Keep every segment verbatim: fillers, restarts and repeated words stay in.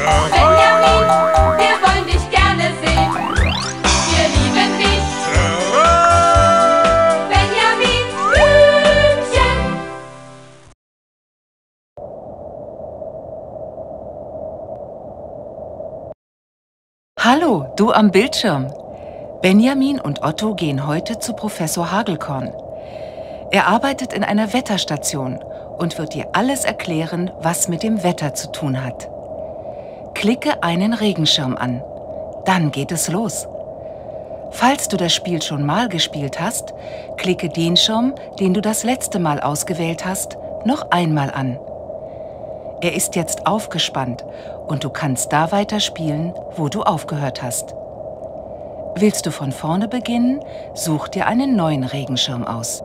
Benjamin, wir wollen dich gerne sehen. Wir lieben dich. Benjamin Blümchen. Hallo, du am Bildschirm. Benjamin und Otto gehen heute zu Professor Hagelkorn. Er arbeitet in einer Wetterstation und wird dir alles erklären, was mit dem Wetter zu tun hat. Klicke einen Regenschirm an. Dann geht es los. Falls du das Spiel schon mal gespielt hast, klicke den Schirm, den du das letzte Mal ausgewählt hast, noch einmal an. Er ist jetzt aufgespannt und du kannst da weiterspielen, wo du aufgehört hast. Willst du von vorne beginnen, such dir einen neuen Regenschirm aus.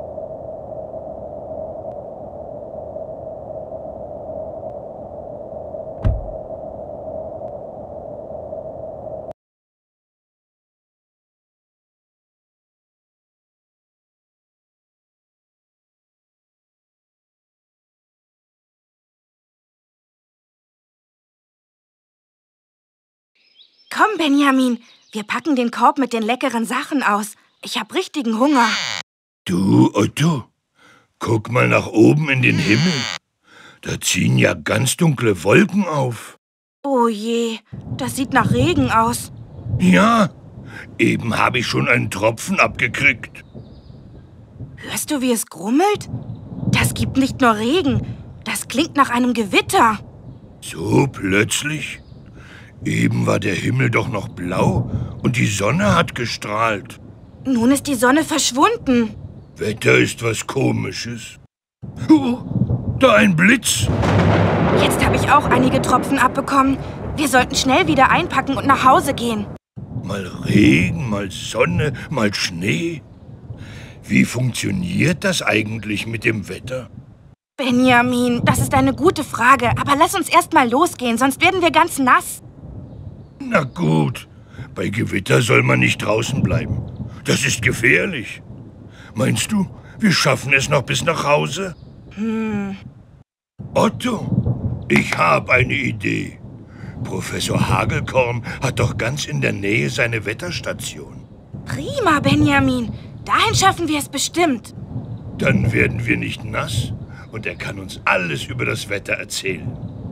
Komm, Benjamin, wir packen den Korb mit den leckeren Sachen aus. Ich hab richtigen Hunger. Du, Otto, guck mal nach oben in den Himmel. Da ziehen ja ganz dunkle Wolken auf. Oh je, das sieht nach Regen aus. Ja, eben habe ich schon einen Tropfen abgekriegt. Hörst du, wie es grummelt? Das gibt nicht nur Regen, das klingt nach einem Gewitter. So plötzlich? Eben war der Himmel doch noch blau und die Sonne hat gestrahlt. Nun ist die Sonne verschwunden. Wetter ist was Komisches. Oh, da ein Blitz. Jetzt habe ich auch einige Tropfen abbekommen. Wir sollten schnell wieder einpacken und nach Hause gehen. Mal Regen, mal Sonne, mal Schnee. Wie funktioniert das eigentlich mit dem Wetter? Benjamin, das ist eine gute Frage. Aber lass uns erst mal losgehen, sonst werden wir ganz nass. Na gut, bei Gewitter soll man nicht draußen bleiben. Das ist gefährlich. Meinst du, wir schaffen es noch bis nach Hause? Hm. Otto, ich habe eine Idee. Professor Hagelkorn hat doch ganz in der Nähe seine Wetterstation. Prima, Benjamin. Dahin schaffen wir es bestimmt. Dann werden wir nicht nass und er kann uns alles über das Wetter erzählen.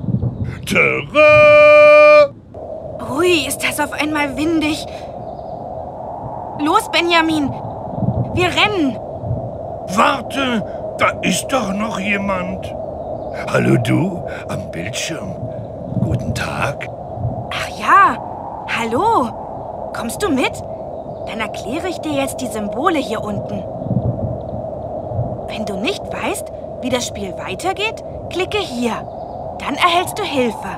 Tada! Ui, ist das auf einmal windig. Los, Benjamin. Wir rennen. Warte, da ist doch noch jemand. Hallo du, am Bildschirm. Guten Tag. Ach ja, hallo. Kommst du mit? Dann erkläre ich dir jetzt die Symbole hier unten. Wenn du nicht weißt, wie das Spiel weitergeht, klicke hier. Dann erhältst du Hilfe.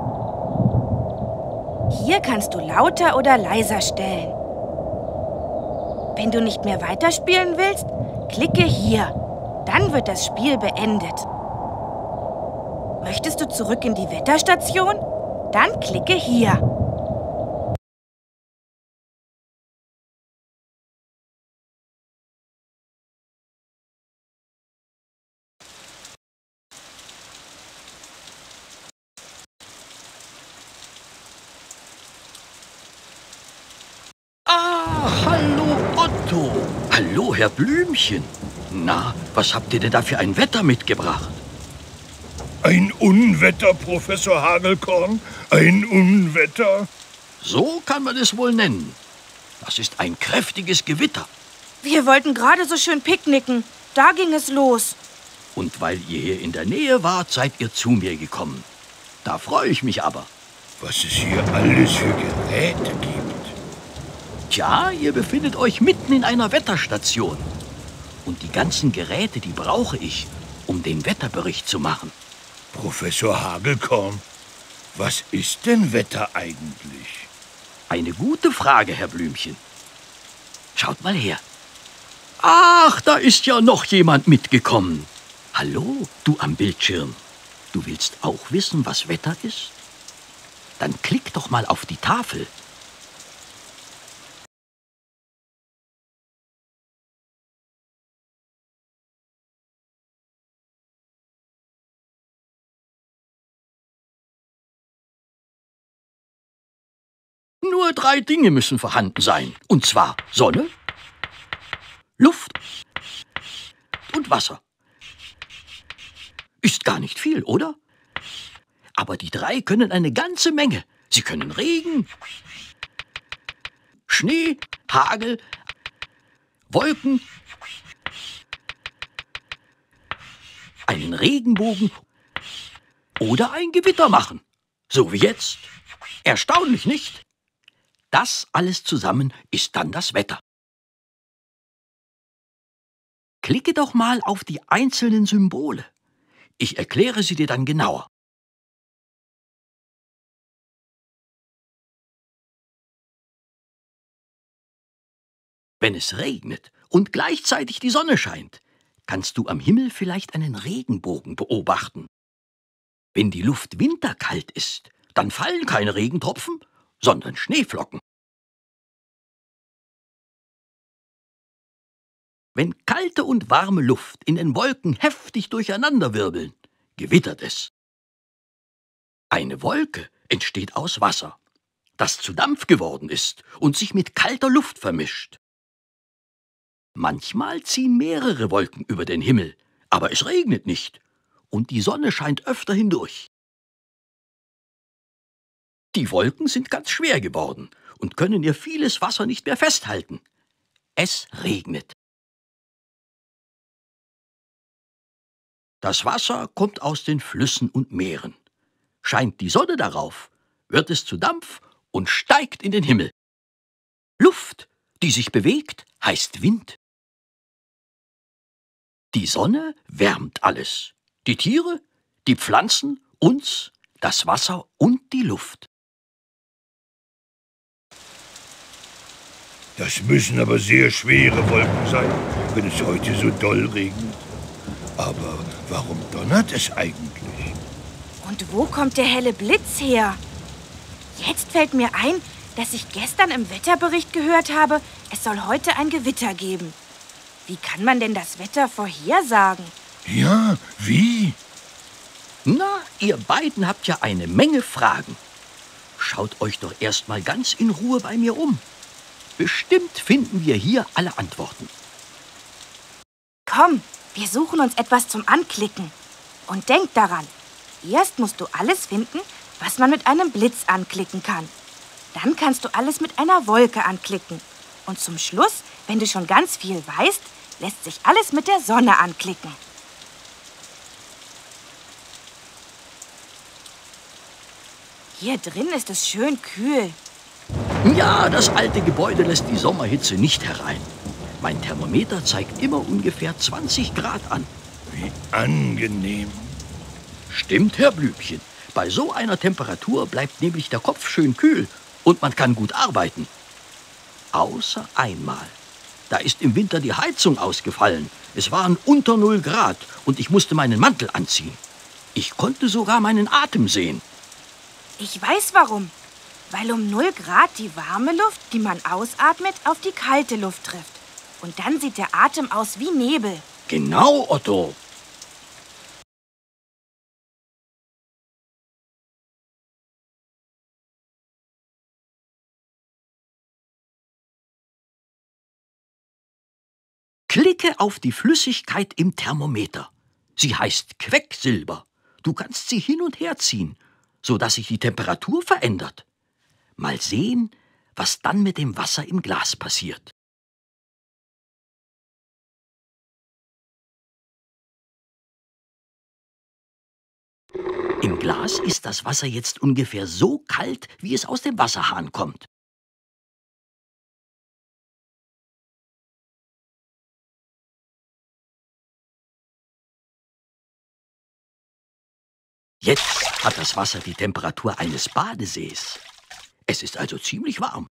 Hier kannst du lauter oder leiser stellen. Wenn du nicht mehr weiterspielen willst, klicke hier. Dann wird das Spiel beendet. Möchtest du zurück in die Wetterstation? Dann klicke hier. Ah, hallo Otto. Hallo, Herr Blümchen. Na, was habt ihr denn da für ein Wetter mitgebracht? Ein Unwetter, Professor Hagelkorn. Ein Unwetter. So kann man es wohl nennen. Das ist ein kräftiges Gewitter. Wir wollten gerade so schön picknicken. Da ging es los. Und weil ihr hier in der Nähe wart, seid ihr zu mir gekommen. Da freue ich mich aber. Was es hier alles für Geräte gibt. Tja, ihr befindet euch mitten in einer Wetterstation. Und die ganzen Geräte, die brauche ich, um den Wetterbericht zu machen. Professor Hagelkorn, was ist denn Wetter eigentlich? Eine gute Frage, Herr Blümchen. Schaut mal her. Ach, da ist ja noch jemand mitgekommen. Hallo, du am Bildschirm. Du willst auch wissen, was Wetter ist? Dann klick doch mal auf die Tafel. Nur drei Dinge müssen vorhanden sein. Und zwar Sonne, Luft und Wasser. Ist gar nicht viel, oder? Aber die drei können eine ganze Menge. Sie können Regen, Schnee, Hagel, Wolken, einen Regenbogen oder ein Gewitter machen. So wie jetzt. Erstaunlich, nicht? Das alles zusammen ist dann das Wetter. Klicke doch mal auf die einzelnen Symbole. Ich erkläre sie dir dann genauer. Wenn es regnet und gleichzeitig die Sonne scheint, kannst du am Himmel vielleicht einen Regenbogen beobachten. Wenn die Luft winterkalt ist, dann fallen keine Regentropfen, sondern Schneeflocken. Wenn kalte und warme Luft in den Wolken heftig durcheinanderwirbeln, gewittert es. Eine Wolke entsteht aus Wasser, das zu Dampf geworden ist und sich mit kalter Luft vermischt. Manchmal ziehen mehrere Wolken über den Himmel, aber es regnet nicht und die Sonne scheint öfter hindurch. Die Wolken sind ganz schwer geworden und können ihr vieles Wasser nicht mehr festhalten. Es regnet. Das Wasser kommt aus den Flüssen und Meeren. Scheint die Sonne darauf, wird es zu Dampf und steigt in den Himmel. Luft, die sich bewegt, heißt Wind. Die Sonne wärmt alles. Die Tiere, die Pflanzen, uns, das Wasser und die Luft. Das müssen aber sehr schwere Wolken sein, wenn es heute so doll regnet. Aber warum donnert es eigentlich? Und wo kommt der helle Blitz her? Jetzt fällt mir ein, dass ich gestern im Wetterbericht gehört habe, es soll heute ein Gewitter geben. Wie kann man denn das Wetter vorhersagen? Ja, wie? Na, ihr beiden habt ja eine Menge Fragen. Schaut euch doch erst mal ganz in Ruhe bei mir um. Bestimmt finden wir hier alle Antworten. Komm, wir suchen uns etwas zum Anklicken. Und denk daran, erst musst du alles finden, was man mit einem Blitz anklicken kann. Dann kannst du alles mit einer Wolke anklicken. Und zum Schluss, wenn du schon ganz viel weißt, lässt sich alles mit der Sonne anklicken. Hier drin ist es schön kühl. Ja, das alte Gebäude lässt die Sommerhitze nicht herein. Mein Thermometer zeigt immer ungefähr zwanzig Grad an. Wie angenehm. Stimmt, Herr Blümchen. Bei so einer Temperatur bleibt nämlich der Kopf schön kühl und man kann gut arbeiten. Außer einmal. Da ist im Winter die Heizung ausgefallen. Es waren unter null Grad und ich musste meinen Mantel anziehen. Ich konnte sogar meinen Atem sehen. Ich weiß warum. Weil um null Grad die warme Luft, die man ausatmet, auf die kalte Luft trifft. Und dann sieht der Atem aus wie Nebel. Genau, Otto. Klicke auf die Flüssigkeit im Thermometer. Sie heißt Quecksilber. Du kannst sie hin und her ziehen, sodass sich die Temperatur verändert. Mal sehen, was dann mit dem Wasser im Glas passiert. Im Glas ist das Wasser jetzt ungefähr so kalt, wie es aus dem Wasserhahn kommt. Jetzt hat das Wasser die Temperatur eines Badesees. Es ist also ziemlich warm.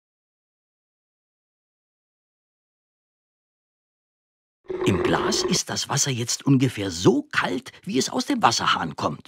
Im Glas ist das Wasser jetzt ungefähr so kalt, wie es aus dem Wasserhahn kommt.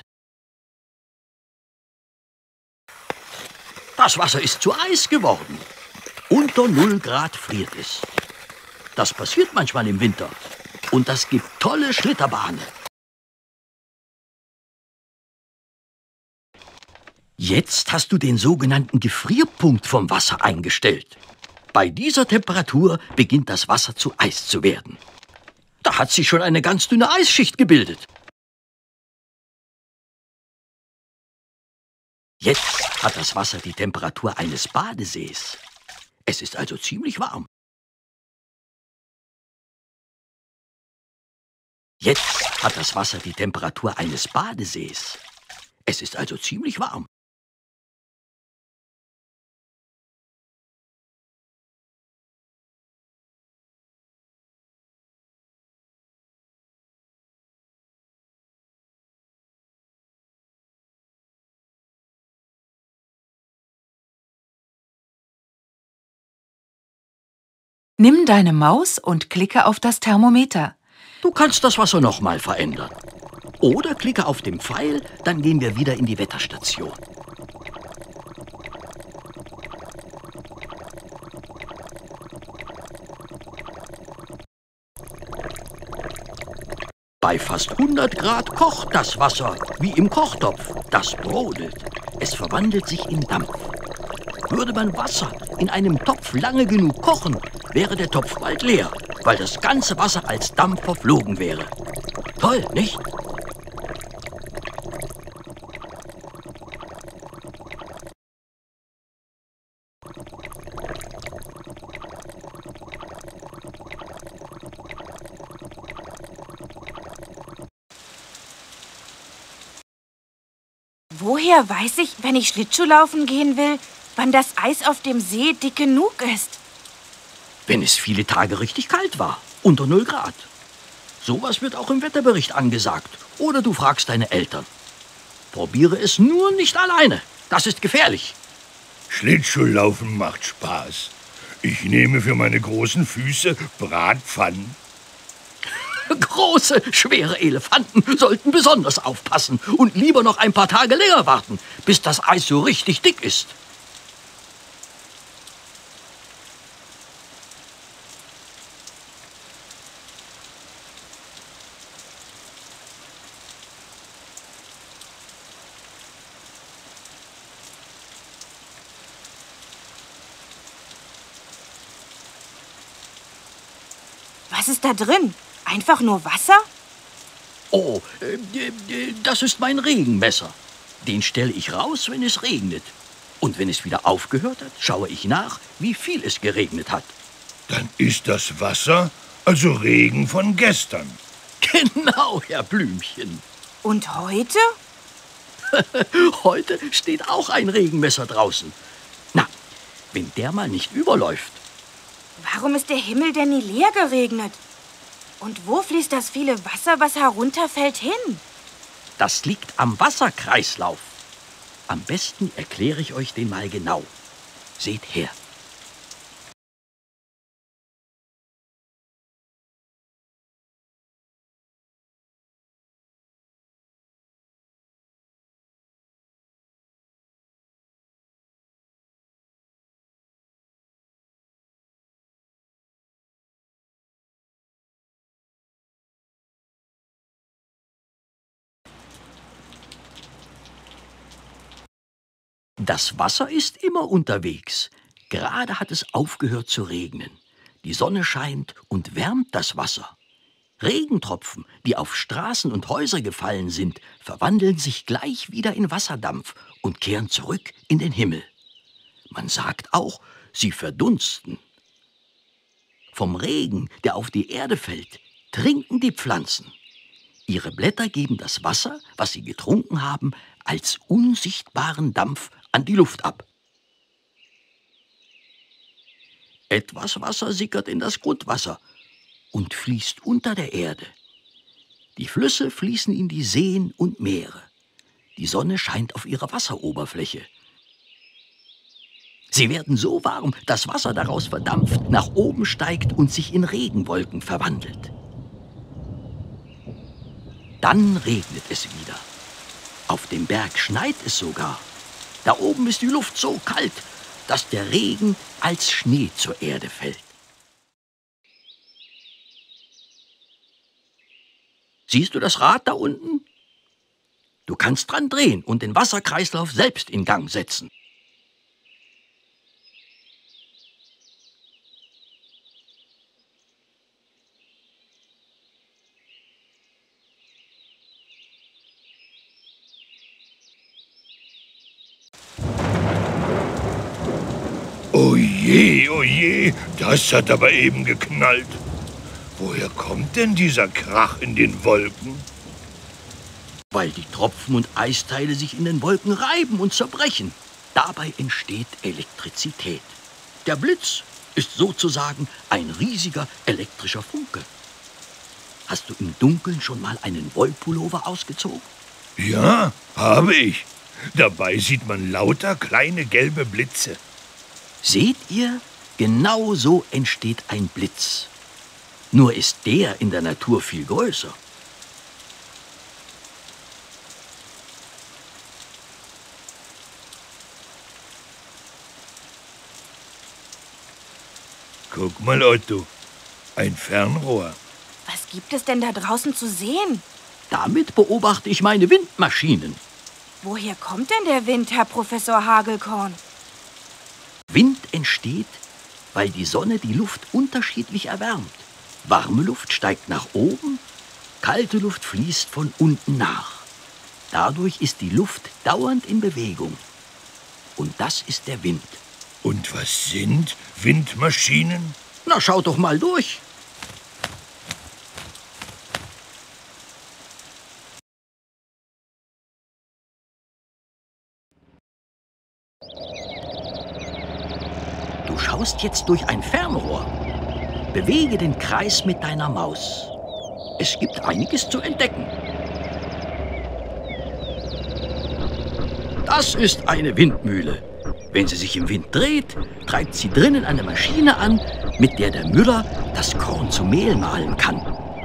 Das Wasser ist zu Eis geworden. Unter null Grad friert es. Das passiert manchmal im Winter. Und das gibt tolle Schlitterbahnen. Jetzt hast du den sogenannten Gefrierpunkt vom Wasser eingestellt. Bei dieser Temperatur beginnt das Wasser zu Eis zu werden. Da hat sich schon eine ganz dünne Eisschicht gebildet. Jetzt hat das Wasser die Temperatur eines Badesees. Es ist also ziemlich warm. Jetzt hat das Wasser die Temperatur eines Badesees. Es ist also ziemlich warm. Nimm deine Maus und klicke auf das Thermometer. Du kannst das Wasser nochmal verändern. Oder klicke auf den Pfeil, dann gehen wir wieder in die Wetterstation. Bei fast hundert Grad kocht das Wasser, wie im Kochtopf. Das brodelt. Es verwandelt sich in Dampf. Würde man Wasser in einem Topf lange genug kochen, wäre der Topf bald leer, weil das ganze Wasser als Dampf verflogen wäre. Toll, nicht? Woher weiß ich, wenn ich Schlittschuhlaufen gehen will, wann das Eis auf dem See dick genug ist? Wenn es viele Tage richtig kalt war, unter null Grad. Sowas wird auch im Wetterbericht angesagt. Oder du fragst deine Eltern. Probiere es nur nicht alleine. Das ist gefährlich. Schlittschuhlaufen macht Spaß. Ich nehme für meine großen Füße Bratpfannen. Große, schwere Elefanten sollten besonders aufpassen und lieber noch ein paar Tage länger warten, bis das Eis so richtig dick ist. Was ist da drin? Einfach nur Wasser? Oh, äh, äh, das ist mein Regenmesser. Den stelle ich raus, wenn es regnet. Und wenn es wieder aufgehört hat, schaue ich nach, wie viel es geregnet hat. Dann ist das Wasser also Regen von gestern. Genau, Herr Blümchen. Und heute? Heute steht auch ein Regenmesser draußen. Na, wenn der mal nicht überläuft. Warum ist der Himmel denn nie leer geregnet? Und wo fließt das viele Wasser, was herunterfällt, hin? Das liegt am Wasserkreislauf. Am besten erkläre ich euch den mal genau. Seht her. Das Wasser ist immer unterwegs. Gerade hat es aufgehört zu regnen. Die Sonne scheint und wärmt das Wasser. Regentropfen, die auf Straßen und Häuser gefallen sind, verwandeln sich gleich wieder in Wasserdampf und kehren zurück in den Himmel. Man sagt auch, sie verdunsten. Vom Regen, der auf die Erde fällt, trinken die Pflanzen. Ihre Blätter geben das Wasser, was sie getrunken haben, als unsichtbaren Dampf an die Luft ab. Etwas Wasser sickert in das Grundwasser und fließt unter der Erde. Die Flüsse fließen in die Seen und Meere. Die Sonne scheint auf ihre Wasseroberfläche. Sie werden so warm, dass Wasser daraus verdampft, nach oben steigt und sich in Regenwolken verwandelt. Dann regnet es wieder. Auf dem Berg schneit es sogar. Da oben ist die Luft so kalt, dass der Regen als Schnee zur Erde fällt. Siehst du das Rad da unten? Du kannst dran drehen und den Wasserkreislauf selbst in Gang setzen. Oh je, oh je, das hat aber eben geknallt. Woher kommt denn dieser Krach in den Wolken? Weil die Tropfen und Eisteile sich in den Wolken reiben und zerbrechen. Dabei entsteht Elektrizität. Der Blitz ist sozusagen ein riesiger elektrischer Funke. Hast du im Dunkeln schon mal einen Wollpullover ausgezogen? Ja, habe ich. Dabei sieht man lauter kleine gelbe Blitze. Seht ihr? Genau so entsteht ein Blitz. Nur ist der in der Natur viel größer. Guck mal, Otto, ein Fernrohr. Was gibt es denn da draußen zu sehen? Damit beobachte ich meine Windmaschinen. Woher kommt denn der Wind, Herr Professor Hagelkorn? Wind entsteht, weil die Sonne die Luft unterschiedlich erwärmt. Warme Luft steigt nach oben, kalte Luft fließt von unten nach. Dadurch ist die Luft dauernd in Bewegung. Und das ist der Wind. Und was sind Windmaschinen? Na, schau doch mal durch. Du schaust jetzt durch ein Fernrohr. Bewege den Kreis mit deiner Maus. Es gibt einiges zu entdecken. Das ist eine Windmühle. Wenn sie sich im Wind dreht, treibt sie drinnen eine Maschine an, mit der der Müller das Korn zu Mehl mahlen kann.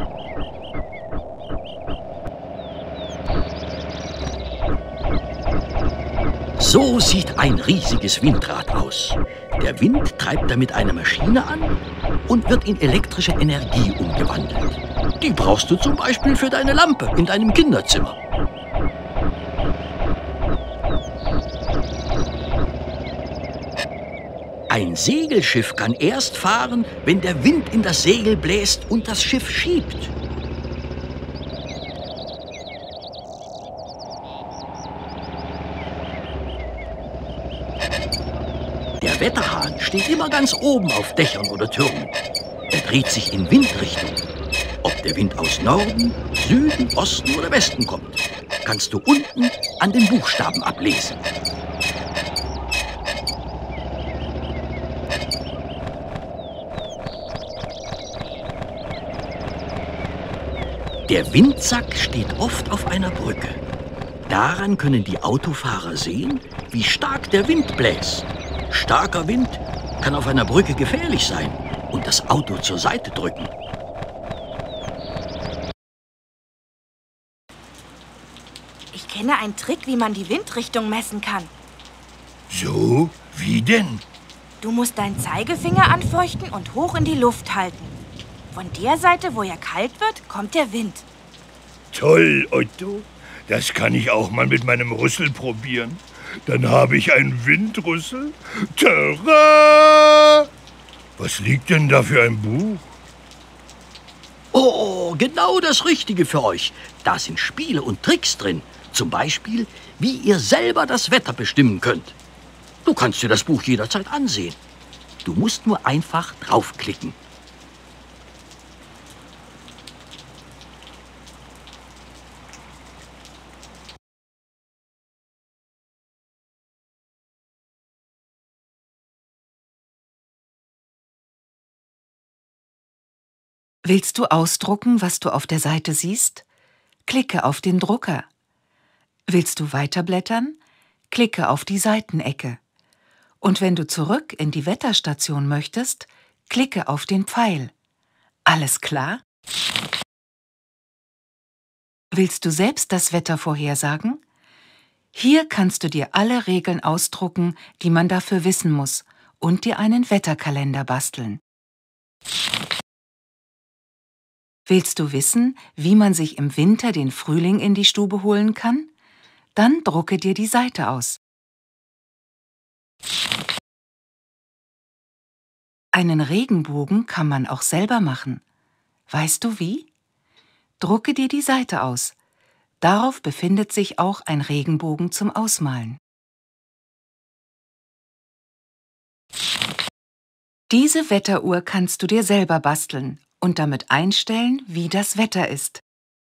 So sieht ein riesiges Windrad aus. Der Wind treibt damit eine Maschine an und wird in elektrische Energie umgewandelt. Die brauchst du zum Beispiel für deine Lampe in deinem Kinderzimmer. Ein Segelschiff kann erst fahren, wenn der Wind in das Segel bläst und das Schiff schiebt. Der Wetterhahn steht immer ganz oben auf Dächern oder Türmen. Er dreht sich in Windrichtung. Ob der Wind aus Norden, Süden, Osten oder Westen kommt, kannst du unten an den Buchstaben ablesen. Der Windsack steht oft auf einer Brücke. Daran können die Autofahrer sehen, wie stark der Wind bläst. Starker Wind kann auf einer Brücke gefährlich sein und das Auto zur Seite drücken. Ich kenne einen Trick, wie man die Windrichtung messen kann. So? Wie denn? Du musst deinen Zeigefinger anfeuchten und hoch in die Luft halten. Von der Seite, wo er kalt wird, kommt der Wind. Toll, Otto. Das kann ich auch mal mit meinem Rüssel probieren. Dann habe ich einen Windrüssel. Tada! Was liegt denn da für ein Buch? Oh, genau das Richtige für euch. Da sind Spiele und Tricks drin. Zum Beispiel, wie ihr selber das Wetter bestimmen könnt. Du kannst dir das Buch jederzeit ansehen. Du musst nur einfach draufklicken. Willst du ausdrucken, was du auf der Seite siehst? Klicke auf den Drucker. Willst du weiterblättern? Klicke auf die Seitenecke. Und wenn du zurück in die Wetterstation möchtest, klicke auf den Pfeil. Alles klar? Willst du selbst das Wetter vorhersagen? Hier kannst du dir alle Regeln ausdrucken, die man dafür wissen muss, und dir einen Wetterkalender basteln. Willst du wissen, wie man sich im Winter den Frühling in die Stube holen kann? Dann drucke dir die Seite aus. Einen Regenbogen kann man auch selber machen. Weißt du wie? Drucke dir die Seite aus. Darauf befindet sich auch ein Regenbogen zum Ausmalen. Diese Wetteruhr kannst du dir selber basteln und damit einstellen, wie das Wetter ist.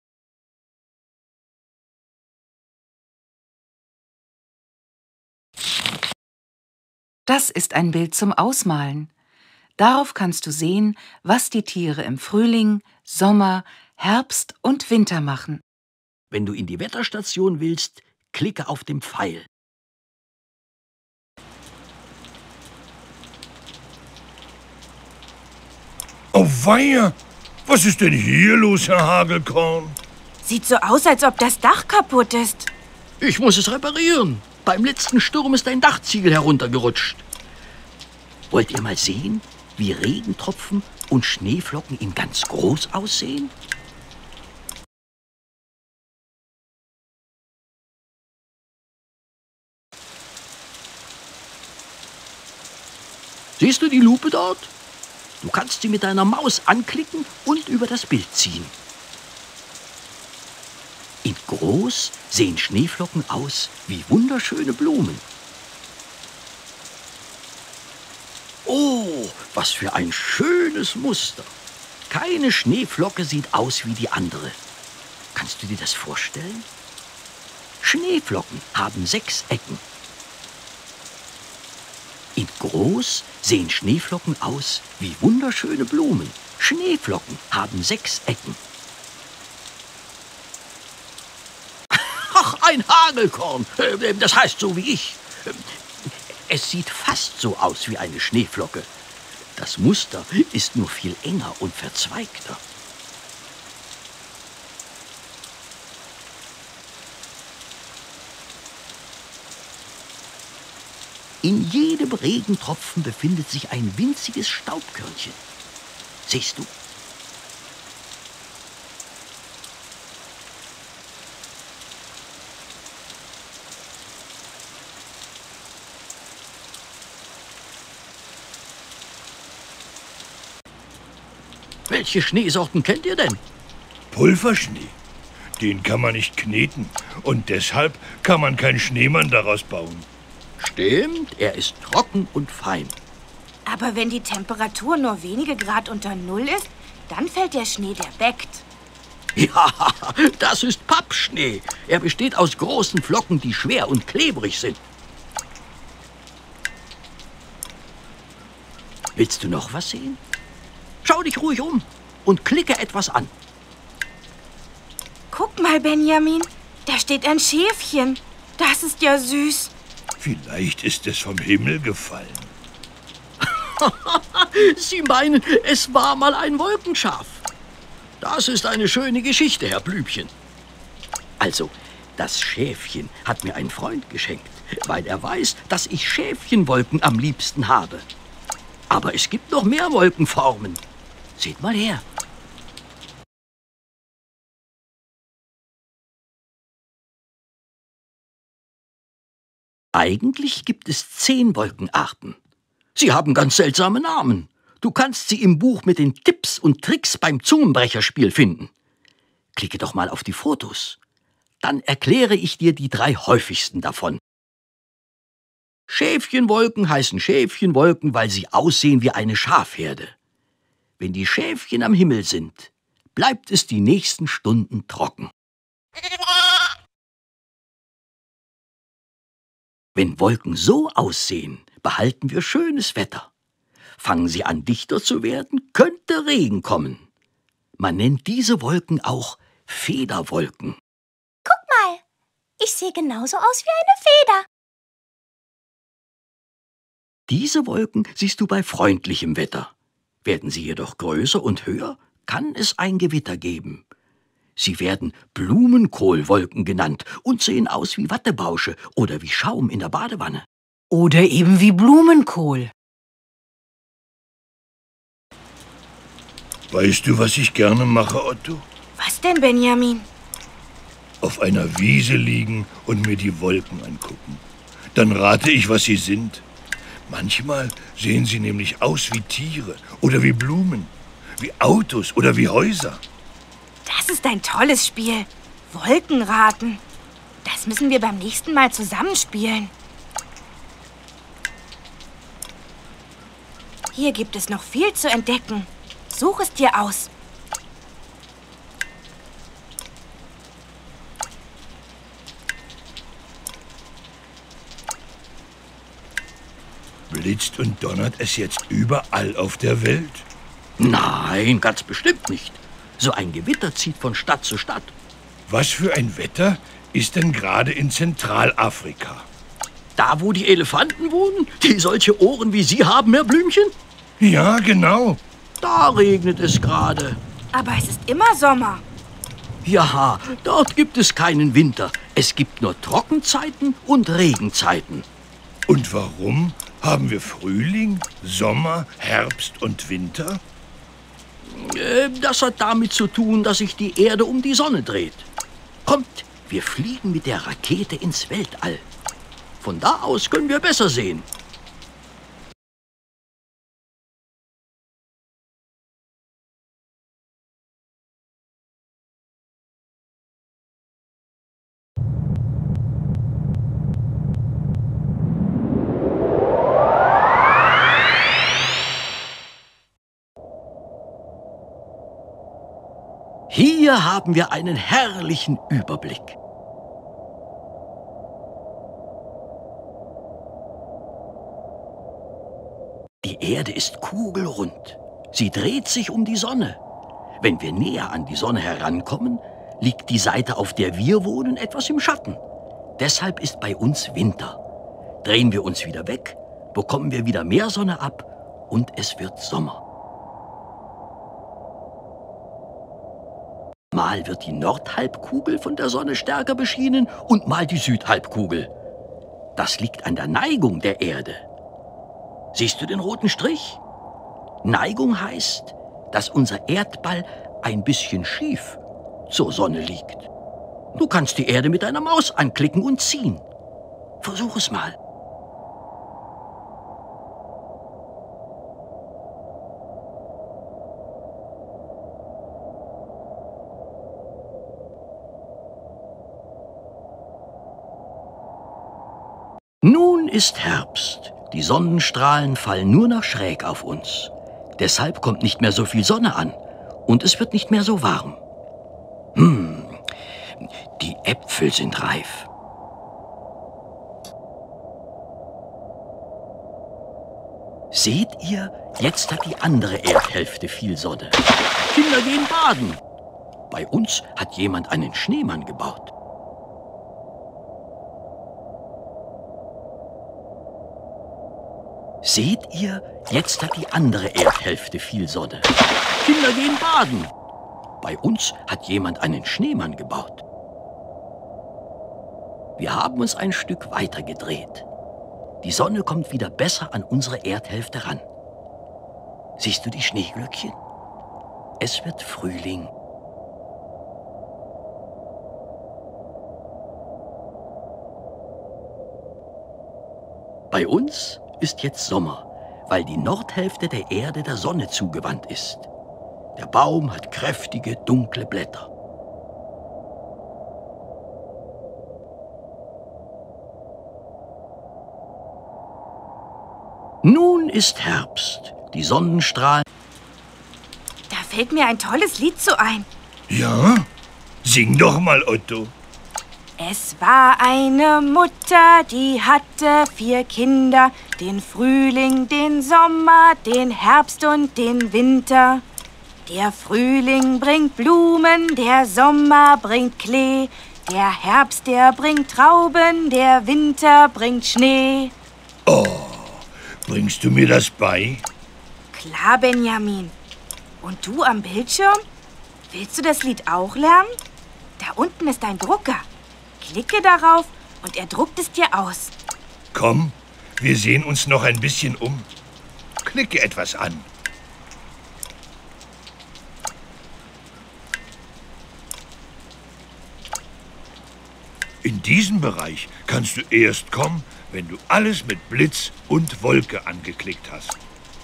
Das ist ein Bild zum Ausmalen. Darauf kannst du sehen, was die Tiere im Frühling, Sommer, Herbst und Winter machen. Wenn du in die Wetterstation willst, klicke auf den Pfeil. Oh weia! Was ist denn hier los, Herr Hagelkorn? Sieht so aus, als ob das Dach kaputt ist. Ich muss es reparieren. Beim letzten Sturm ist ein Dachziegel heruntergerutscht. Wollt ihr mal sehen, wie Regentropfen und Schneeflocken in ganz groß aussehen? Siehst du die Lupe dort? Du kannst sie mit deiner Maus anklicken und über das Bild ziehen. In groß sehen Schneeflocken aus wie wunderschöne Blumen. Oh, was für ein schönes Muster. Keine Schneeflocke sieht aus wie die andere. Kannst du dir das vorstellen? Schneeflocken haben sechs Ecken. In groß sehen Schneeflocken aus wie wunderschöne Blumen. Schneeflocken haben sechs Ecken. Ach, ein Hagelkorn. Das heißt so wie ich. Es sieht fast so aus wie eine Schneeflocke. Das Muster ist nur viel enger und verzweigter. In jedem Regentropfen befindet sich ein winziges Staubkörnchen. Siehst du? Welche Schneesorten kennt ihr denn? Pulverschnee. Den kann man nicht kneten und deshalb kann man keinen Schneemann daraus bauen. Stimmt, er ist trocken und fein. Aber wenn die Temperatur nur wenige Grad unter Null ist, dann fällt der Schnee, der beckt. Ja, das ist Pappschnee. Er besteht aus großen Flocken, die schwer und klebrig sind. Willst du noch was sehen? Schau dich ruhig um und klicke etwas an. Guck mal, Benjamin, da steht ein Schäfchen. Das ist ja süß. Vielleicht ist es vom Himmel gefallen. Sie meinen, es war mal ein Wolkenschaf. Das ist eine schöne Geschichte, Herr Blümchen. Also, das Schäfchen hat mir ein Freund geschenkt, weil er weiß, dass ich Schäfchenwolken am liebsten habe. Aber es gibt noch mehr Wolkenformen. Seht mal her. Eigentlich gibt es zehn Wolkenarten. Sie haben ganz seltsame Namen. Du kannst sie im Buch mit den Tipps und Tricks beim Zungenbrecherspiel finden. Klicke doch mal auf die Fotos. Dann erkläre ich dir die drei häufigsten davon. Schäfchenwolken heißen Schäfchenwolken, weil sie aussehen wie eine Schafherde. Wenn die Schäfchen am Himmel sind, bleibt es die nächsten Stunden trocken. Wenn Wolken so aussehen, behalten wir schönes Wetter. Fangen sie an, dichter zu werden, könnte Regen kommen. Man nennt diese Wolken auch Federwolken. Guck mal, ich sehe genauso aus wie eine Feder. Diese Wolken siehst du bei freundlichem Wetter. Werden sie jedoch größer und höher, kann es ein Gewitter geben. Sie werden Blumenkohlwolken genannt und sehen aus wie Wattebausche oder wie Schaum in der Badewanne. Oder eben wie Blumenkohl. Weißt du, was ich gerne mache, Otto? Was denn, Benjamin? Auf einer Wiese liegen und mir die Wolken angucken. Dann rate ich, was sie sind. Manchmal sehen sie nämlich aus wie Tiere oder wie Blumen, wie Autos oder wie Häuser. Das ist ein tolles Spiel. Wolkenraten. Das müssen wir beim nächsten Mal zusammenspielen. Hier gibt es noch viel zu entdecken. Such es dir aus. Blitzt und donnert es jetzt überall auf der Welt? Nein, ganz bestimmt nicht. So ein Gewitter zieht von Stadt zu Stadt. Was für ein Wetter ist denn gerade in Zentralafrika? Da, wo die Elefanten wohnen, die solche Ohren wie Sie haben, Herr Blümchen? Ja, genau. Da regnet es gerade. Aber es ist immer Sommer. Ja, dort gibt es keinen Winter. Es gibt nur Trockenzeiten und Regenzeiten. Und warum haben wir Frühling, Sommer, Herbst und Winter? Äh, das hat damit zu tun, dass sich die Erde um die Sonne dreht. Kommt, wir fliegen mit der Rakete ins Weltall. Von da aus können wir besser sehen. Hier haben wir einen herrlichen Überblick. Die Erde ist kugelrund. Sie dreht sich um die Sonne. Wenn wir näher an die Sonne herankommen, liegt die Seite, auf der wir wohnen, etwas im Schatten. Deshalb ist bei uns Winter. Drehen wir uns wieder weg, bekommen wir wieder mehr Sonne ab und es wird Sommer. Mal wird die Nordhalbkugel von der Sonne stärker beschienen und mal die Südhalbkugel. Das liegt an der Neigung der Erde. Siehst du den roten Strich? Neigung heißt, dass unser Erdball ein bisschen schief zur Sonne liegt. Du kannst die Erde mit deiner Maus anklicken und ziehen. Versuch es mal. Nun ist Herbst. Die Sonnenstrahlen fallen nur noch schräg auf uns. Deshalb kommt nicht mehr so viel Sonne an und es wird nicht mehr so warm. Hm, die Äpfel sind reif. Seht ihr, jetzt hat die andere Erdhälfte viel Sonne. Kinder gehen baden. Bei uns hat jemand einen Schneemann gebaut. Seht ihr, jetzt hat die andere Erdhälfte viel Sonne. Kinder gehen baden. Bei uns hat jemand einen Schneemann gebaut. Wir haben uns ein Stück weiter gedreht. Die Sonne kommt wieder besser an unsere Erdhälfte ran. Siehst du die Schneeglöckchen? Es wird Frühling. Bei uns ist jetzt Sommer, weil die Nordhälfte der Erde der Sonne zugewandt ist. Der Baum hat kräftige, dunkle Blätter. Nun ist Herbst. Die Sonnenstrahlen... Da fällt mir ein tolles Lied zu ein. Ja? Sing doch mal, Otto. Es war eine Mutter, die hatte vier Kinder, den Frühling, den Sommer, den Herbst und den Winter. Der Frühling bringt Blumen, der Sommer bringt Klee, der Herbst, der bringt Trauben, der Winter bringt Schnee. Oh, bringst du mir das bei? Klar, Benjamin. Und du am Bildschirm? Willst du das Lied auch lernen? Da unten ist ein Drucker. Klicke darauf und er druckt es dir aus. Komm, wir sehen uns noch ein bisschen um. Klicke etwas an. In diesen Bereich kannst du erst kommen, wenn du alles mit Blitz und Wolke angeklickt hast.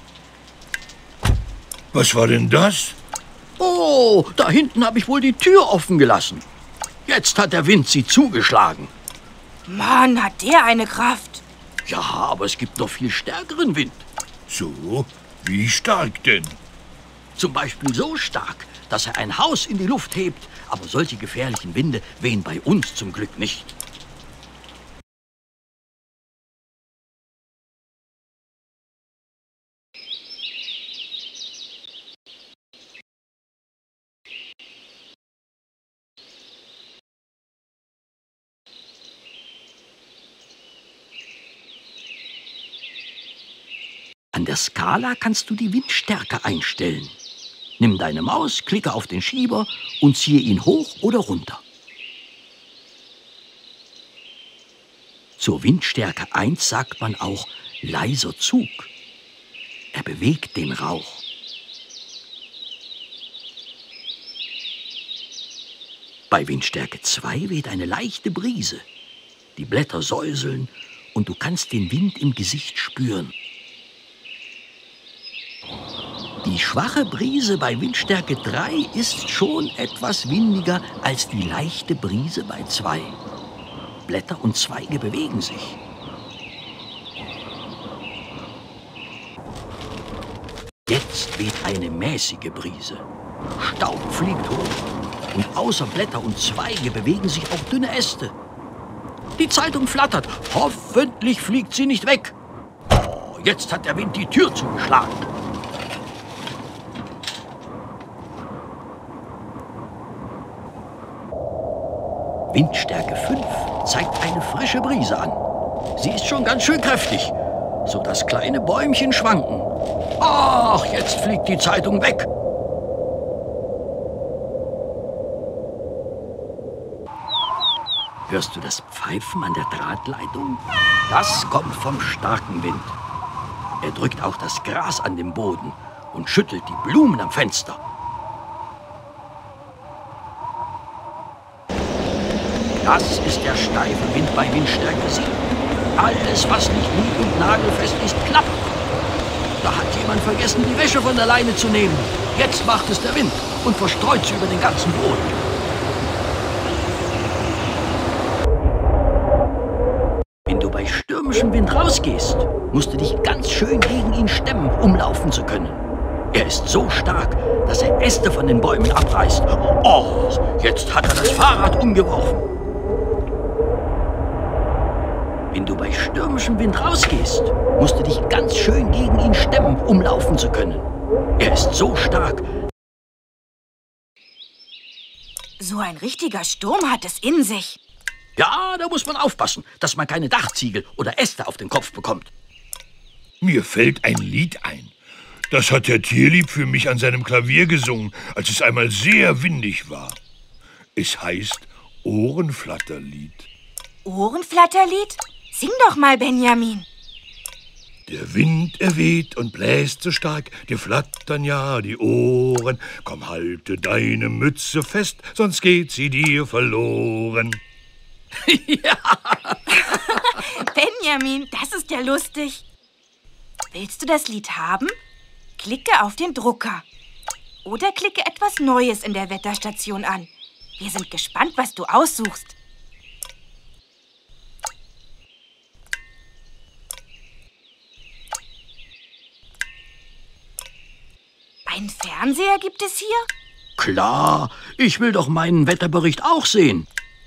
Was war denn das? Oh, da hinten habe ich wohl die Tür offen gelassen. Jetzt hat der Wind sie zugeschlagen. Mann, hat der eine Kraft. Ja, aber es gibt noch viel stärkeren Wind. So, wie stark denn? Zum Beispiel so stark, dass er ein Haus in die Luft hebt. Aber solche gefährlichen Winde wehen bei uns zum Glück nicht. An der Skala kannst du die Windstärke einstellen. Nimm deine Maus, klicke auf den Schieber und ziehe ihn hoch oder runter. Zur Windstärke eins sagt man auch leiser Zug. Er bewegt den Rauch. Bei Windstärke zwei weht eine leichte Brise. Die Blätter säuseln und du kannst den Wind im Gesicht spüren. Die schwache Brise bei Windstärke drei ist schon etwas windiger als die leichte Brise bei zwei. Blätter und Zweige bewegen sich. Jetzt weht eine mäßige Brise. Staub fliegt hoch und außer Blätter und Zweige bewegen sich auch dünne Äste. Die Zeitung flattert. Hoffentlich fliegt sie nicht weg. Oh, jetzt hat der Wind die Tür zugeschlagen. Windstärke fünf zeigt eine frische Brise an. Sie ist schon ganz schön kräftig, sodass kleine Bäumchen schwanken. Ach, jetzt fliegt die Zeitung weg. Hörst du das Pfeifen an der Drahtleitung? Das kommt vom starken Wind. Er drückt auch das Gras an den Boden und schüttelt die Blumen am Fenster. Das ist der steife Wind bei Windstärke sieben. Alles, was nicht nied- und nagelfest ist, klappt. Da hat jemand vergessen, die Wäsche von der Leine zu nehmen. Jetzt macht es der Wind und verstreut sie über den ganzen Boden. Wenn du bei stürmischem Wind rausgehst, musst du dich ganz schön gegen ihn stemmen, um laufen zu können. Er ist so stark, dass er Äste von den Bäumen abreißt. Oh, jetzt hat er das Fahrrad umgeworfen. Wenn du bei stürmischem Wind rausgehst, musst du dich ganz schön gegen ihn stemmen, um laufen zu können. Er ist so stark. So ein richtiger Sturm hat es in sich. Ja, da muss man aufpassen, dass man keine Dachziegel oder Äste auf den Kopf bekommt. Mir fällt ein Lied ein. Das hat der Tierlieb für mich an seinem Klavier gesungen, als es einmal sehr windig war. Es heißt Ohrenflatterlied. Ohrenflatterlied? Sing doch mal, Benjamin. Der Wind, er weht und bläst so stark, dir flattern ja die Ohren. Komm, halte deine Mütze fest, sonst geht sie dir verloren. Ja. Benjamin, das ist ja lustig. Willst du das Lied haben? Klicke auf den Drucker. Oder klicke etwas Neues in der Wetterstation an. Wir sind gespannt, was du aussuchst. Ein Fernseher gibt es hier? Klar, ich will doch meinen Wetterbericht auch sehen.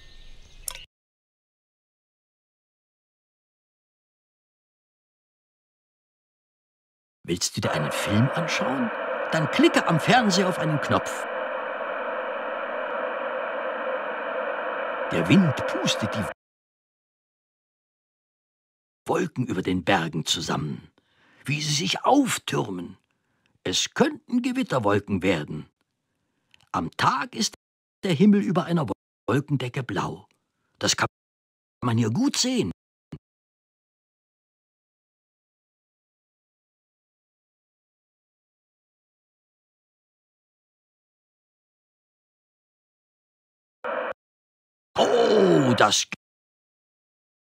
Willst du dir einen Film anschauen? Dann klicke am Fernseher auf einen Knopf. Der Wind pustet die Wolken über den Bergen zusammen, wie sie sich auftürmen. Es könnten Gewitterwolken werden. Am Tag ist der Himmel über einer Wolkendecke blau. Das kann man hier gut sehen. Oh, das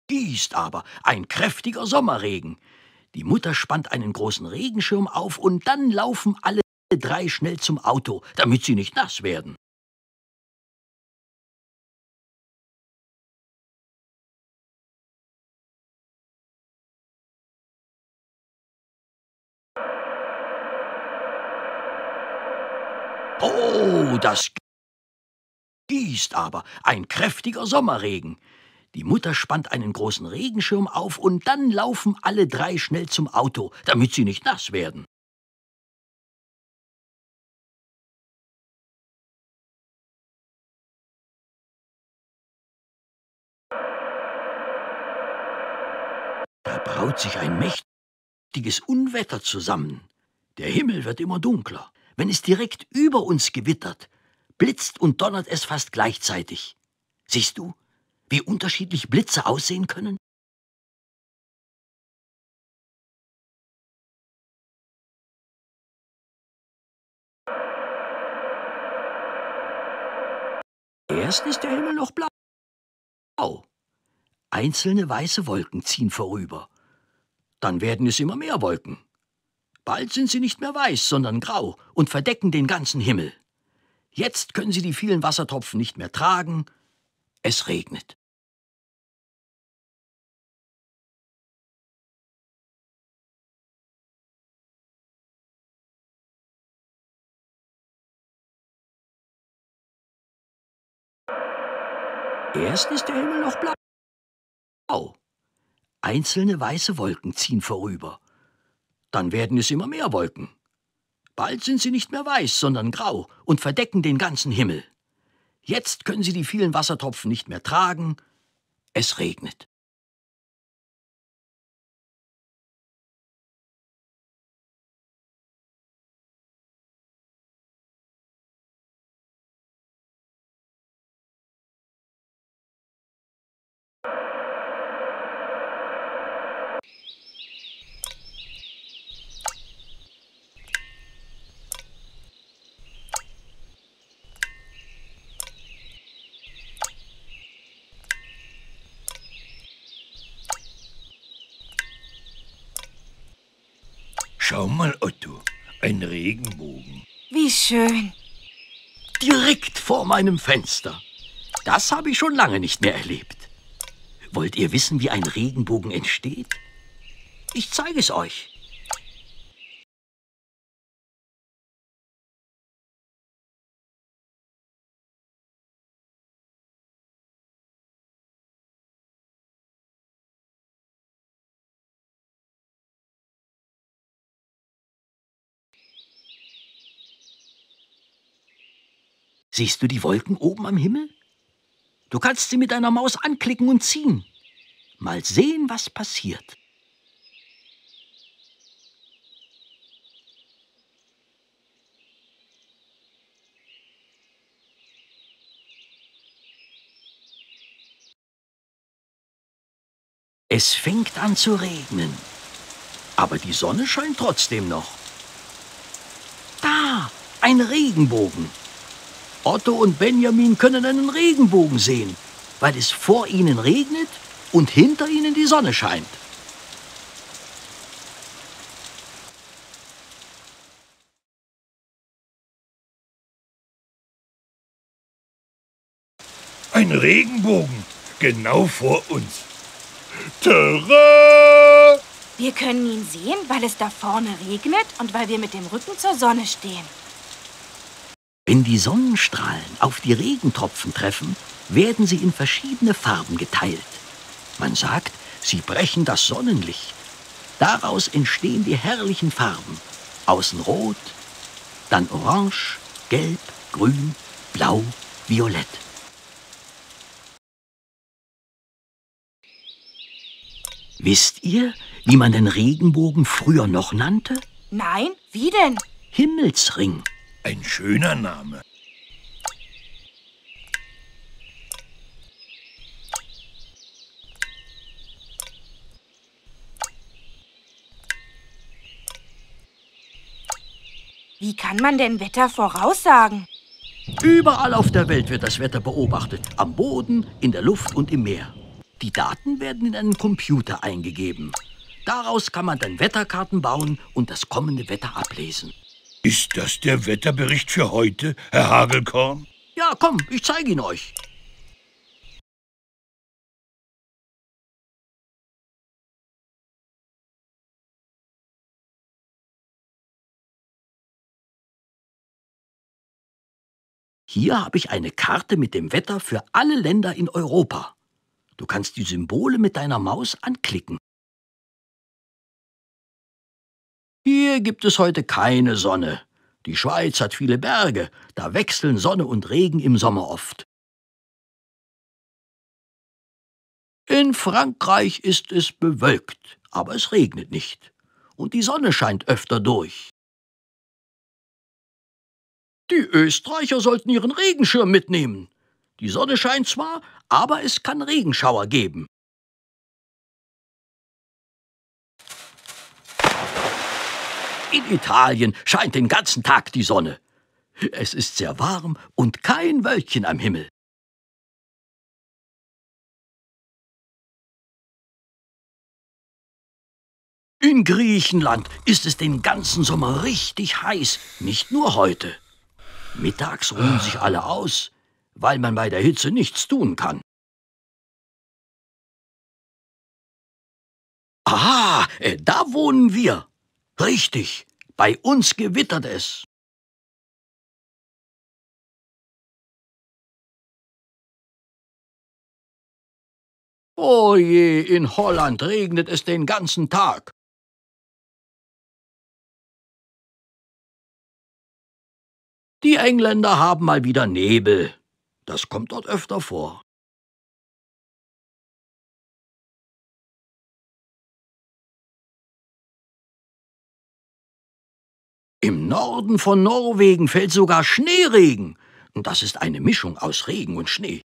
gießt aber ein kräftiger Sommerregen. Die Mutter spannt einen großen Regenschirm auf und dann laufen alle drei schnell zum Auto, damit sie nicht nass werden. Oh, das gießt aber ein kräftiger Sommerregen. Die Mutter spannt einen großen Regenschirm auf und dann laufen alle drei schnell zum Auto, damit sie nicht nass werden. Da braut sich ein mächtiges Unwetter zusammen. Der Himmel wird immer dunkler. Wenn es direkt über uns gewittert, blitzt und donnert es fast gleichzeitig. Siehst du, wie unterschiedlich Blitze aussehen können? Erst ist der Himmel noch blau. Einzelne weiße Wolken ziehen vorüber. Dann werden es immer mehr Wolken. Bald sind sie nicht mehr weiß, sondern grau und verdecken den ganzen Himmel. Jetzt können sie die vielen Wassertropfen nicht mehr tragen. Es regnet. Erst ist der Himmel noch blau. Einzelne weiße Wolken ziehen vorüber. Dann werden es immer mehr Wolken. Bald sind sie nicht mehr weiß, sondern grau und verdecken den ganzen Himmel. Jetzt können sie die vielen Wassertropfen nicht mehr tragen. Es regnet. Schau mal, Otto, ein Regenbogen. Wie schön. Direkt vor meinem Fenster. Das habe ich schon lange nicht mehr erlebt. Wollt ihr wissen, wie ein Regenbogen entsteht? Ich zeige es euch. Siehst du die Wolken oben am Himmel? Du kannst sie mit deiner Maus anklicken und ziehen. Mal sehen, was passiert. Es fängt an zu regnen, aber die Sonne scheint trotzdem noch. Da, ein Regenbogen. Otto und Benjamin können einen Regenbogen sehen, weil es vor ihnen regnet und hinter ihnen die Sonne scheint. Ein Regenbogen, genau vor uns. Tada! Wir können ihn sehen, weil es da vorne regnet und weil wir mit dem Rücken zur Sonne stehen. Wenn die Sonnenstrahlen auf die Regentropfen treffen, werden sie in verschiedene Farben geteilt. Man sagt, sie brechen das Sonnenlicht. Daraus entstehen die herrlichen Farben. Außen rot, dann orange, gelb, grün, blau, violett. Wisst ihr, wie man den Regenbogen früher noch nannte? Nein, wie denn? Himmelsring. Ein schöner Name. Wie kann man denn Wetter voraussagen? Überall auf der Welt wird das Wetter beobachtet. Am Boden, in der Luft und im Meer. Die Daten werden in einen Computer eingegeben. Daraus kann man dann Wetterkarten bauen und das kommende Wetter ablesen. Ist das der Wetterbericht für heute, Herr Hagelkorn? Ja, komm, ich zeige ihn euch. Hier habe ich eine Karte mit dem Wetter für alle Länder in Europa. Du kannst die Symbole mit deiner Maus anklicken. Hier gibt es heute keine Sonne. Die Schweiz hat viele Berge, da wechseln Sonne und Regen im Sommer oft. In Frankreich ist es bewölkt, aber es regnet nicht. Und die Sonne scheint öfter durch. Die Österreicher sollten ihren Regenschirm mitnehmen. Die Sonne scheint zwar, aber es kann Regenschauer geben. In Italien scheint den ganzen Tag die Sonne. Es ist sehr warm und kein Wölkchen am Himmel. In Griechenland ist es den ganzen Sommer richtig heiß, nicht nur heute. Mittags ruhen sich alle aus, weil man bei der Hitze nichts tun kann. Aha, äh, da wohnen wir. Richtig, bei uns gewittert es. Oh je, in Holland regnet es den ganzen Tag. Die Engländer haben mal wieder Nebel. Das kommt dort öfter vor. Im Norden von Norwegen fällt sogar Schneeregen. Und das ist eine Mischung aus Regen und Schnee.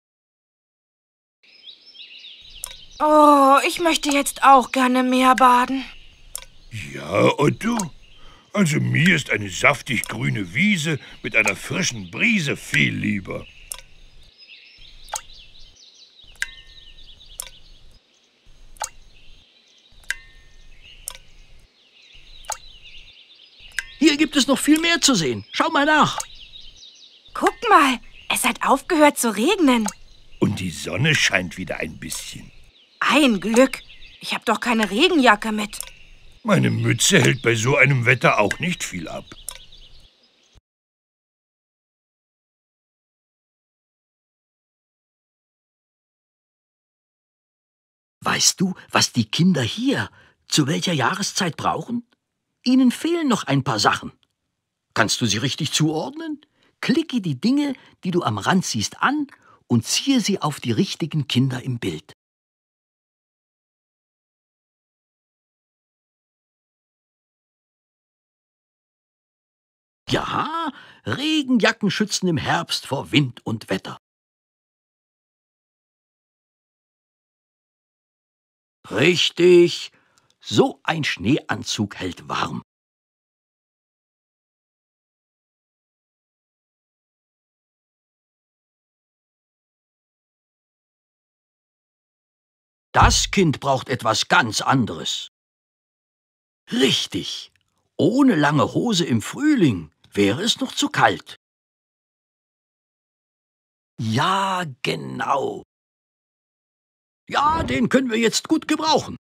Oh, ich möchte jetzt auch gerne mehr baden. Ja, Otto? Also mir ist eine saftig grüne Wiese mit einer frischen Brise viel lieber. Hier gibt es noch viel mehr zu sehen. Schau mal nach. Guck mal, es hat aufgehört zu regnen. Und die Sonne scheint wieder ein bisschen. Ein Glück. Ich habe doch keine Regenjacke mit. Meine Mütze hält bei so einem Wetter auch nicht viel ab. Weißt du, was die Kinder hier zu welcher Jahreszeit brauchen? Ihnen fehlen noch ein paar Sachen. Kannst du sie richtig zuordnen? Klicke die Dinge, die du am Rand siehst, an und ziehe sie auf die richtigen Kinder im Bild. Ja, Regenjacken schützen im Herbst vor Wind und Wetter. Richtig, so ein Schneeanzug hält warm. Das Kind braucht etwas ganz anderes. Richtig, ohne lange Hose im Frühling wäre es noch zu kalt. Ja, genau. Ja, den können wir jetzt gut gebrauchen.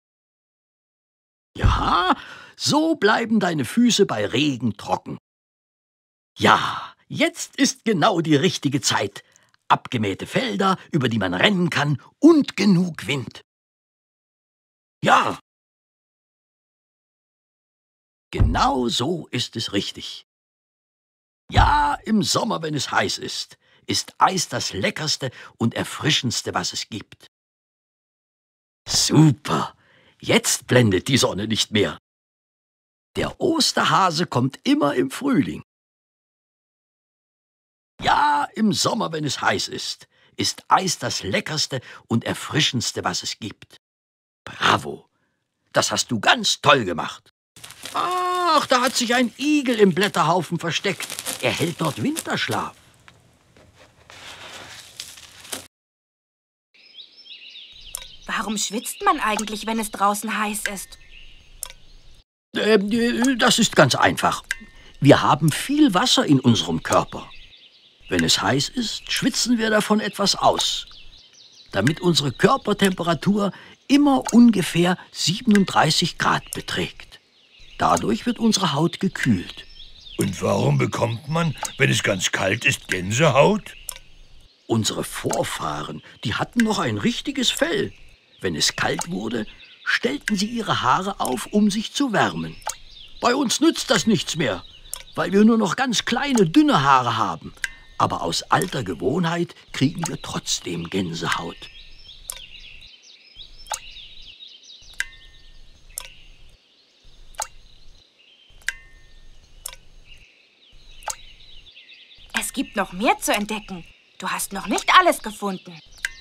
Ja, so bleiben deine Füße bei Regen trocken. Ja, jetzt ist genau die richtige Zeit. Abgemähte Felder, über die man rennen kann und genug Wind. Ja, genau so ist es richtig. Ja, im Sommer, wenn es heiß ist, ist Eis das Leckerste und Erfrischendste, was es gibt. Super, jetzt blendet die Sonne nicht mehr. Der Osterhase kommt immer im Frühling. Ja, im Sommer, wenn es heiß ist, ist Eis das Leckerste und Erfrischendste, was es gibt. Bravo, das hast du ganz toll gemacht. Ach, da hat sich ein Igel im Blätterhaufen versteckt. Er hält dort Winterschlaf. Warum schwitzt man eigentlich, wenn es draußen heiß ist? Ähm, das ist ganz einfach. Wir haben viel Wasser in unserem Körper. Wenn es heiß ist, schwitzen wir davon etwas aus, damit unsere Körpertemperatur immer ungefähr siebenunddreißig Grad beträgt. Dadurch wird unsere Haut gekühlt. Und warum bekommt man, wenn es ganz kalt ist, Gänsehaut? Unsere Vorfahren, die hatten noch ein richtiges Fell. Wenn es kalt wurde, stellten sie ihre Haare auf, um sich zu wärmen. Bei uns nützt das nichts mehr, weil wir nur noch ganz kleine, dünne Haare haben. Aber aus alter Gewohnheit kriegen wir trotzdem Gänsehaut. Es gibt noch mehr zu entdecken. Du hast noch nicht alles gefunden.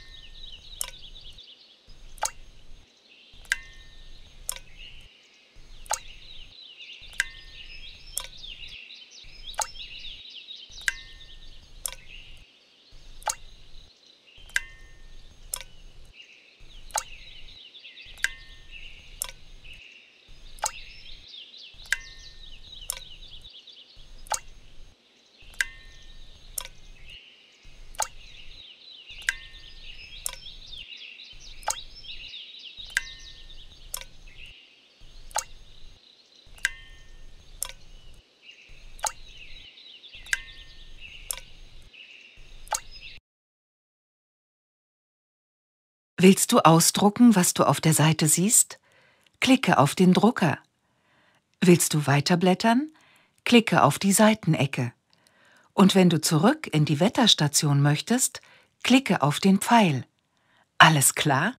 Willst du ausdrucken, was du auf der Seite siehst? Klicke auf den Drucker. Willst du weiterblättern? Klicke auf die Seitenecke. Und wenn du zurück in die Wetterstation möchtest, klicke auf den Pfeil. Alles klar?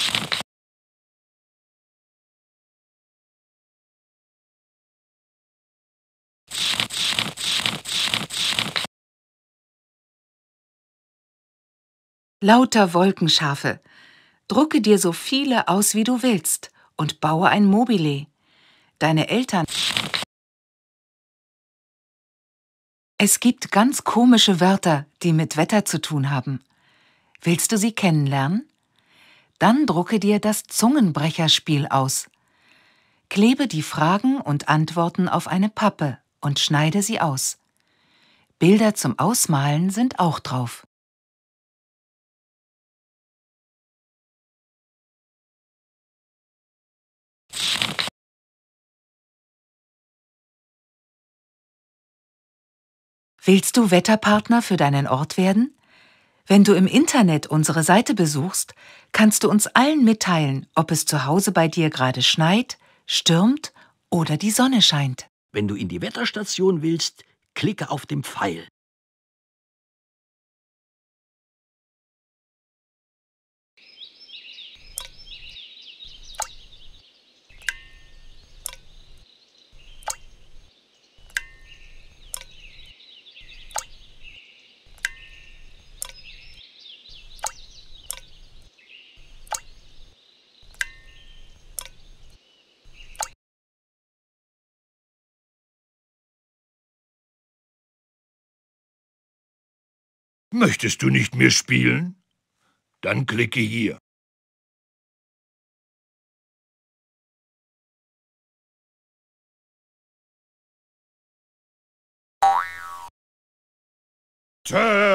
Lauter Wolkenschafe. Drucke dir so viele aus, wie du willst, und baue ein Mobile. Deine Eltern... Es gibt ganz komische Wörter, die mit Wetter zu tun haben. Willst du sie kennenlernen? Dann drucke dir das Zungenbrecherspiel aus. Klebe die Fragen und Antworten auf eine Pappe und schneide sie aus. Bilder zum Ausmalen sind auch drauf. Willst du Wetterpartner für deinen Ort werden? Wenn du im Internet unsere Seite besuchst, kannst du uns allen mitteilen, ob es zu Hause bei dir gerade schneit, stürmt oder die Sonne scheint. Wenn du in die Wetterstation willst, klicke auf den Pfeil. Möchtest du nicht mehr spielen? Dann klicke hier. Tschö!